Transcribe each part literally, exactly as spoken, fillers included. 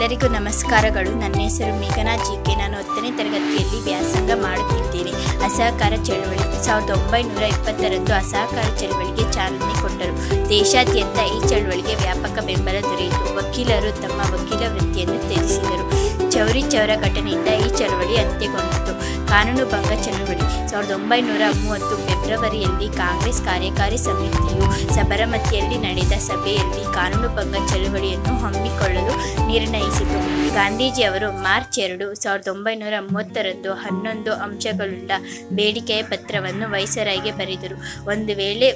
ಎಲ್ಲರಿಗೂ ನಮಸ್ಕಾರಗಳು. ನನ್ನ ಹೆಸರು ಮೇಘನಾ ಜಿಕೆ. ನಾನು ಹತ್ತನೇ ತರಗತಿಯಲ್ಲಿ ವ್ಯಾಸಂಗ ಮಾಡುತ್ತಿದ್ದೇನೆ. ಅಸಹಕಾರ ಚಳವಳಿ ಸಾವಿರದ ಒಂಬೈನೂರ ಇಪ್ಪತ್ತರಂದು ಅಸಹಕಾರ ಚಳವಳಿಗೆ ಚಾಲನೆ ಕೊಟ್ಟರು. ದೇಶಾದ್ಯಂತ ಈ ಚಳವಳಿಗೆ ವ್ಯಾಪಕ ಬೆಂಬಲ ದೊರೆಯಿತು. ವಕೀಲರು ತಮ್ಮ ವಕೀಲ ವೃತ್ತಿಯನ್ನು ತ್ಯಜಿಸಿದರು. ಚೌರಿ ಚೌರ ಘಟನೆಯಿಂದ ಈ ಚಳವಳಿ ಅಂತ್ಯಗೊಂಡಿತು. ಕಾನೂನು ಭಂಗ ಚಳವಳಿ ಸಾವಿರದ ಒಂಬೈನೂರ ಮೂವತ್ತು ಫೆಬ್ರವರಿಯಲ್ಲಿ ಕಾಂಗ್ರೆಸ್ ಕಾರ್ಯಕಾರಿ ಸಮಿತಿಯು ಸಬರಮತಿಯಲ್ಲಿ ನಡೆದ ಸಭೆಯಲ್ಲಿ ಕಾನೂನು ಭಂಗ ಚಳವಳಿಯನ್ನು ಹಮ್ಮಿಕೊಳ್ಳಲು ನಿರ್ಣಯಿಸಿತು. ಗಾಂಧೀಜಿಯವರು ಮಾರ್ಚ್ ಎರಡು ಸಾವಿರದ ಒಂಬೈನೂರ ಮೂವತ್ತರಂದು ಹನ್ನೊಂದು ಅಂಶಗಳುಳ್ಳ ಬೇಡಿಕೆಯ ಪತ್ರವನ್ನು ವೈಸರಾಯ್ಗೆ ಬರೆದರು. ಒಂದು ವೇಳೆ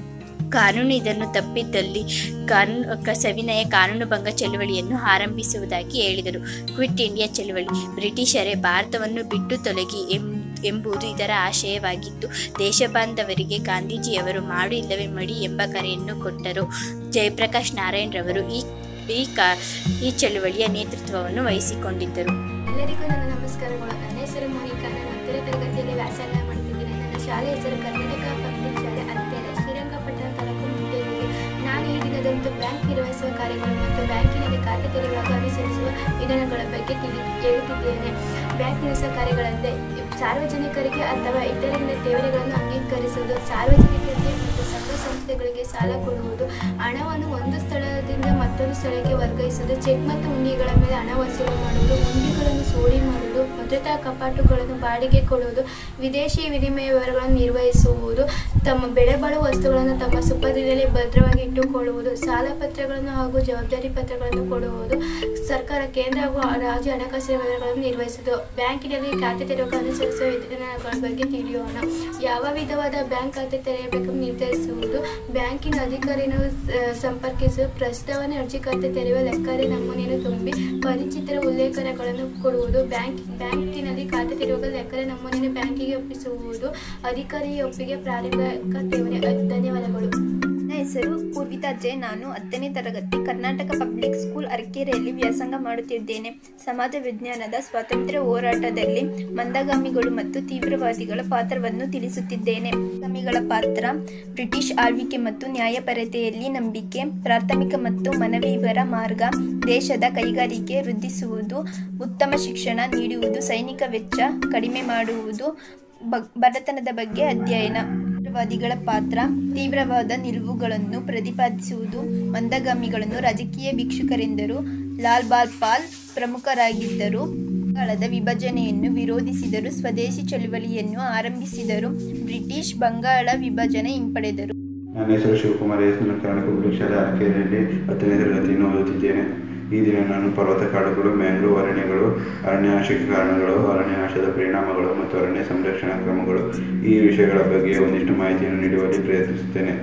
ಕಾನೂನು ಇದನ್ನು ತಪ್ಪಿದ್ದಲ್ಲಿ ಕಾನೂನು ಸವಿನಯ ಕಾನೂನು ಭಂಗ ಚಳವಳಿಯನ್ನು ಆರಂಭಿಸುವುದಾಗಿ ಹೇಳಿದರು. ಕ್ವಿಟ್ ಇಂಡಿಯಾ ಚಳವಳಿ ಬ್ರಿಟಿಷರೇ ಭಾರತವನ್ನು ಬಿಟ್ಟು ತೊಲಗಿ ಎಂಬುದು ಇದರ ಆಶಯವಾಗಿತ್ತು. ದೇಶಬಾಂಧವರಿಗೆ ಗಾಂಧೀಜಿಯವರು ಮಾಡು ಇಲ್ಲವೇ ಮಡಿ ಎಂಬ ಕರೆಯನ್ನು ಕೊಟ್ಟರು. ಜಯಪ್ರಕಾಶ್ ನಾರಾಯಣ್ ರವರು ಈ ಈ ಕಾ ಈ ಚಳವಳಿಯ ನೇತೃತ್ವವನ್ನು ವಹಿಸಿಕೊಂಡಿದ್ದರು. ಎಲ್ಲರಿಗೂ ನನ್ನ ನಮಸ್ಕಾರಗಳು. ನನ್ನ ಹೆಸರು ಮೋನಿಕಾ. ನಾನು ಹತ್ತನೇ ತರಗತಿಯಲ್ಲಿ ವ್ಯಾಸಂಗ ಮಾಡುತ್ತಿದ್ದೇನೆ. ನನ್ನ ಶಾಲೆ ಹೆಸರು ಕರ್ನಾಟಕ ಪಬ್ಲಿಕ್ ಶಾಲೆ ಅರಕೆರೆ, ಶ್ರೀರಂಗಪಟ್ಟಣ ತಾಲೂಕು ಮುಂಟೆಗಿದೆ. ನಾನು ಈ ದಿನದಂದು ಬ್ಯಾಂಕ್ ನಿರ್ವಹಿಸುವ ಕಾರ್ಯಗಳು ಮತ್ತು ಬ್ಯಾಂಕಿನಲ್ಲಿ ಖಾತೆ ತೆರೆಯುವಾಗ ಅನುಸರಿಸುವ ವಿಧಾನಗಳ ಬಗ್ಗೆ ತಿಳಿ ಹೇಳುತ್ತಿದ್ದೇನೆ. ಬ್ಯಾಂಕ್ ನಿರ್ವಹಿಸುವ ಕಾರ್ಯಗಳೆಂದರೆ ಸಾರ್ವಜನಿಕರಿಗೆ ಅಥವಾ ಇತರರಿಂದ ಠೇವಣಿಗಳನ್ನು ಅಂಗೀಕರಿಸುವುದು, ಸಾರ್ವಜನಿಕರಿಗೆ ಮತ್ತು ಸಂಘ ಸಂಸ್ಥೆಗಳಿಗೆ ಸಾಲ ಕೊಡುವುದು, ಹಣವನ್ನು ಒಂದು ಸ್ಥಳದಿಂದ ಮತ್ತೊಂದು ಸ್ಥಳಕ್ಕೆ ವರ್ಗಾಯಿಸುವುದು, ಚೆಕ್ ಮತ್ತು ಹುಂಡಿಗಳ ಮೇಲೆ ಹಣ ವಸೂಲು ಮಾಡುವುದು, ಹುಂಡಿಗಳನ್ನು ಸೋಡಿ ಮಾಡುವುದು, ಭದ್ರತಾ ಕಪಾಟುಗಳನ್ನು ಬಾಡಿಗೆ ಕೊಡುವುದು, ವಿದೇಶಿ ವಿನಿಮಯ ವ್ಯವಹಾರಗಳನ್ನು ನಿರ್ವಹಿಸುವುದು, ತಮ್ಮ ಬೆಳೆ ಬಾಳುವ ವಸ್ತುಗಳನ್ನು ತಮ್ಮ ಸುಪರ್ದಿಯಲ್ಲಿ ಭದ್ರವಾಗಿ ಇಟ್ಟುಕೊಳ್ಳುವುದು, ಸಾಲ ಪತ್ರಗಳನ್ನು ಹಾಗೂ ಜವಾಬ್ದಾರಿ ಪತ್ರಗಳನ್ನು ಕೊಡುವುದು, ಸರ್ಕಾರ ಕೇಂದ್ರ ಹಾಗೂ ರಾಜ್ಯ ಹಣಕಾಸಿನ ವ್ಯವಹಾರಗಳನ್ನು ನಿರ್ವಹಿಸುವುದು. ಬ್ಯಾಂಕಿನಲ್ಲಿ ಖಾತೆ ತೆರೆಯುವಾಗ ಅನುಸರಿಸುವ ವಿಧಾನಗಳ ಬಗ್ಗೆ ತಿಳಿಯೋಣ. ಯಾವ ವಿಧವಾದ ಬ್ಯಾಂಕ್ ಖಾತೆ ತೆರೆಯಬೇಕೆಂದು ನಿರ್ಧರಿಸುವುದು, ಬ್ಯಾಂಕಿನ ಅಧಿಕಾರಿಯನ್ನು ಸಂಪರ್ಕಿಸುವ, ಪ್ರಸ್ತಾವನೆ ಅರ್ಜಿ ಖಾತೆ ತೆರೆಯುವ ಲೆಕ್ಕರೆ ನಮೂನೆಯನ್ನು ತುಂಬಿ ಪರಿಚಿತರ ಉಲ್ಲೇಖನಗಳನ್ನು ಕೊಡುವುದು, ಬ್ಯಾಂಕ್ ಬ್ಯಾಂಕಿನಲ್ಲಿ ಖಾತೆ ತೆರೆಯುವಾಗ ಲೆಕ್ಕರೆ ನಮೂನೆಯನ್ನು ಬ್ಯಾಂಕಿಗೆ ಒಪ್ಪಿಸುವುದು, ಅಧಿಕಾರಿಯ ಒಪ್ಪಿಗೆ ಪ್ರಾರಂಭಿಕ ಠೇವಣಿ. ಧನ್ಯವಾದಗಳು. ನನ್ನ ಹೆಸರು ಪೂರ್ವಿತಾ ಜೆ. ನಾನು ಹತ್ತನೇ ತರಗತಿ ಕರ್ನಾಟಕ ಪಬ್ಲಿಕ್ ಸ್ಕೂಲ್ ಅರಕೆರೆಯಲ್ಲಿ ವ್ಯಾಸಂಗ ಮಾಡುತ್ತಿದ್ದೇನೆ. ಸಮಾಜ ವಿಜ್ಞಾನದ ಸ್ವಾತಂತ್ರ್ಯ ಹೋರಾಟದಲ್ಲಿ ಮಂದಗಾಮಿಗಳು ಮತ್ತು ತೀವ್ರವಾದಿಗಳ ಪಾತ್ರವನ್ನು ತಿಳಿಸುತ್ತಿದ್ದೇನೆ. ಮಂದಗಾಮಿಗಳ ಪಾತ್ರ: ಬ್ರಿಟಿಷ್ ಆಳ್ವಿಕೆ ಮತ್ತು ನ್ಯಾಯಪರತೆಯಲ್ಲಿ ನಂಬಿಕೆ, ಪ್ರಾಥಮಿಕ ಮತ್ತು ಮನವಿವರ ಮಾರ್ಗ, ದೇಶದ ಕೈಗಾರಿಕೆ ವೃದ್ಧಿಸುವುದು, ಉತ್ತಮ ಶಿಕ್ಷಣ ನೀಡುವುದು, ಸೈನಿಕ ವೆಚ್ಚ ಕಡಿಮೆ ಮಾಡುವುದು, ಬಡತನದ ಬಗ್ಗೆ ಅಧ್ಯಯನ. ತೀವ್ರವಾದಿಗಳ ಪಾತ್ರ: ತೀವ್ರವಾದ ನಿಲುವುಗಳನ್ನು ಪ್ರತಿಪಾದಿಸುವುದು, ಮಂದಗಾಮಿಗಳನ್ನು ರಾಜಕೀಯ ಭಿಕ್ಷುಕರೆಂದರು, ಲಾಲ್ ಬಾಲ್ ಪಾಲ್ ಪ್ರಮುಖರಾಗಿದ್ದರು, ಬಂಗಾಳದ ವಿಭಜನೆಯನ್ನು ವಿರೋಧಿಸಿದರು, ಸ್ವದೇಶಿ ಚಳುವಳಿಯನ್ನು ಆರಂಭಿಸಿದರು, ಬ್ರಿಟಿಷ್ ಬಂಗಾಳ ವಿಭಜನೆ ಹಿಂಪಡೆದರು. ನನ್ನ ಹೆಸರು ಶಿವಕುಮಾರ್ ಎಸ್. ನಾನು ಕರ್ನಾಟಕ ಪಬ್ಲಿಕ್ ಶಾಲೆ ಅರಕೆರೆಯಲ್ಲಿ ಹತ್ತನೇ ತರಗತಿಯನ್ನು ಓದುತ್ತಿದ್ದೇನೆ. ಈ ದಿನ ನಾನು ಪರ್ವತ ಕಾಡುಗಳು, ಮ್ಯಾಂಗ್ರೋವ್ ಅರಣ್ಯಗಳು, ಅರಣ್ಯನಾಶಕ ಕಾರಣಗಳು, ಅರಣ್ಯನಾಶದ ಪರಿಣಾಮಗಳು ಮತ್ತು ಅರಣ್ಯ ಸಂರಕ್ಷಣಾ ಕ್ರಮಗಳು ಈ ವಿಷಯಗಳ ಬಗ್ಗೆ ಒಂದಿಷ್ಟು ಮಾಹಿತಿಯನ್ನು ನೀಡುವಲ್ಲಿ ಪ್ರಯತ್ನಿಸುತ್ತೇನೆ.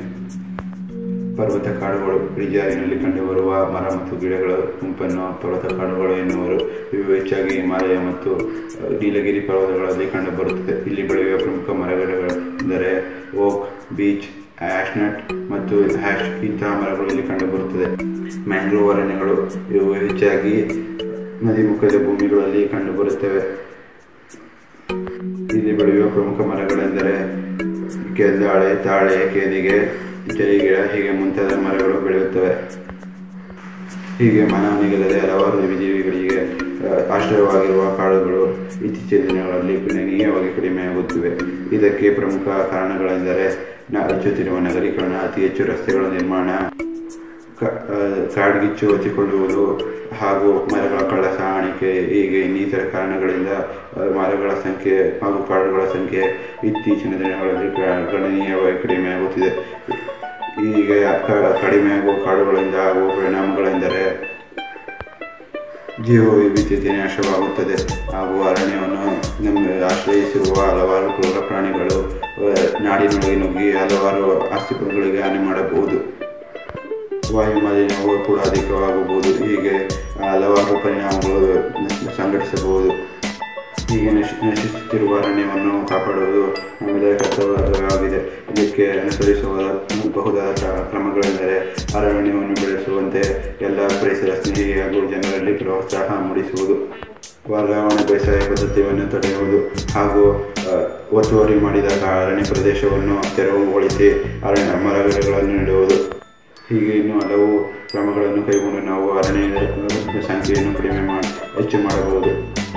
ಪರ್ವತ ಕಾಡುಗಳು ಇಳಿಜಾರಿನಲ್ಲಿ ಕಂಡುಬರುವ ಮರ ಮತ್ತು ಗಿಡಗಳ ಗುಂಪನ್ನು ಪರ್ವತ ಕಾಡುಗಳು ಎನ್ನುವರು. ಇವು ಹೆಚ್ಚಾಗಿ ಹಿಮಾಲಯ ಮತ್ತು ನೀಲಗಿರಿ ಪರ್ವತಗಳಲ್ಲಿ ಕಂಡುಬರುತ್ತದೆ. ಇಲ್ಲಿ ಬೆಳೆಯುವ ಪ್ರಮುಖ ಮರಗಿಡಗಳೆಂದರೆ ಓಕ್, ಬೀಚ್, ಆಶ್ನಟ್ ಮತ್ತು ಹ್ಯಾಶ್ ಇಂತಹ ಮರಗಳು ಇಲ್ಲಿ ಕಂಡುಬರುತ್ತದೆ. ಮ್ಯಾಂಗ್ರೋವ್ ಅರಣ್ಯಗಳು ಇವು ಹೆಚ್ಚಾಗಿ ನದಿಮುಖದ ಭೂಮಿಗಳಲ್ಲಿ ಕಂಡುಬರುತ್ತವೆ. ಇಲ್ಲಿ ಬೆಳೆಯುವ ಪ್ರಮುಖ ಮರಗಳೆಂದರೆ ಕೆಲ್ದಾಳೆ, ತಾಳೆ, ಕೇದಿಗೆ, ಜರಿಗಿಡ ಹೀಗೆ ಮುಂತಾದ ಮರಗಳು ಬೆಳೆಯುತ್ತವೆ. ಹೀಗೆ ಮಾನವನಿಗಿಲ್ಲದೆ ಹಲವಾರು ಜೀವಿಗಳಿಗೆ ಆಶ್ರಯವಾಗಿರುವ ಕಾಡುಗಳು ಇತ್ತೀಚಿನ ದಿನಗಳಲ್ಲಿ ಗಣನೀಯವಾಗಿ ಕಡಿಮೆಯಾಗುತ್ತಿವೆ. ಇದಕ್ಕೆ ಪ್ರಮುಖ ಕಾರಣಗಳೆಂದರೆ ಹೆಚ್ಚುತ್ತಿರುವ ನಗರೀಕರಣ, ಅತಿ ಹೆಚ್ಚು ರಸ್ತೆಗಳ ನಿರ್ಮಾಣ, ಕಾಡ್ಗಿಚ್ಚು ಹೊತ್ತಿಕೊಳ್ಳುವುದು ಹಾಗೂ ಮರಗಳ ಕಳ್ಳ ಸಾಗಾಣಿಕೆ ಹೀಗೆ ಇನ್ನಿತರ ಕಾರಣಗಳಿಂದ ಮರಗಳ ಸಂಖ್ಯೆ ಹಾಗೂ ಕಾಡುಗಳ ಸಂಖ್ಯೆ ಇತ್ತೀಚಿನ ದಿನಗಳಲ್ಲಿ ಗಣನೀಯವಾಗಿ ಕಡಿಮೆಯಾಗುತ್ತಿದೆ. ಈಗ ಕಡಿಮೆಯಾಗುವ ಕಾಡುಗಳಿಂದ ಆಗುವ ಪರಿಣಾಮಗಳೆಂದರೆ ಜೀವ ವೈವಿಧ್ಯತೆ ನಾಶವಾಗುತ್ತದೆ ಹಾಗೂ ಅರಣ್ಯವನ್ನು ನಮ್ಮ ಆಶ್ರಯಿಸಿರುವ ಹಲವಾರು ಕ್ರೂರ ಪ್ರಾಣಿಗಳು ನಾಡಿನೊಳಗೆ ನುಗ್ಗಿ ಹಲವಾರು ಆಸ್ತಿಗಳಿಗೆ ಹಾನಿ ಮಾಡಬಹುದು. ವಾಯು ಮಾಲಿನ್ಯವು ಕೂಡ ಅಧಿಕವಾಗಬಹುದು. ಹೀಗೆ ಹಲವಾರು ಪರಿಣಾಮಗಳು ಸಂಘಟಿಸಬಹುದು. ಹೀಗೆ ನಶಿ ನಶಿಸುತ್ತಿರುವ ಅರಣ್ಯವನ್ನು ಕಾಪಾಡುವುದು ನಮ್ಮೆಲ್ಲರ ಕರ್ತವ್ಯವಾಗಿದೆ. ಇದಕ್ಕೆ ಅನುಸರಿಸಬಹುದಾದ ಕ್ರಮಗಳೆಂದರೆ ಅರಣ್ಯವನ್ನು ಬೆಳೆಸುವಂತೆ ಎಲ್ಲ ಪರಿಸರ ಸ್ನೇಹಿ ಹಾಗೂ ಜನರಲ್ಲಿ ಪ್ರೋತ್ಸಾಹ ಮೂಡಿಸುವುದು, ವರ್ಗಾವಣೆ ಬೇಸಾಯ ಪದ್ಧತಿಯನ್ನು ತಡೆಯುವುದು ಹಾಗೂ ಒತ್ತುವರಿ ಮಾಡಿದ ಅರಣ್ಯ ಪ್ರದೇಶವನ್ನು ತೆರವುಗೊಳಿಸಿ ಅರಣ್ಯ ಮರಗಿಡಗಳನ್ನು ನೆಡುವುದು. ಹೀಗೆ ಇನ್ನೂ ಹಲವು ಕ್ರಮಗಳನ್ನು ಕೈಗೊಂಡು ನಾವು ಅರಣ್ಯದ ಸಂಖ್ಯೆಯನ್ನು ಕಡಿಮೆ ಮಾಡಿ ಹೆಚ್ಚು ಮಾಡಬಹುದು.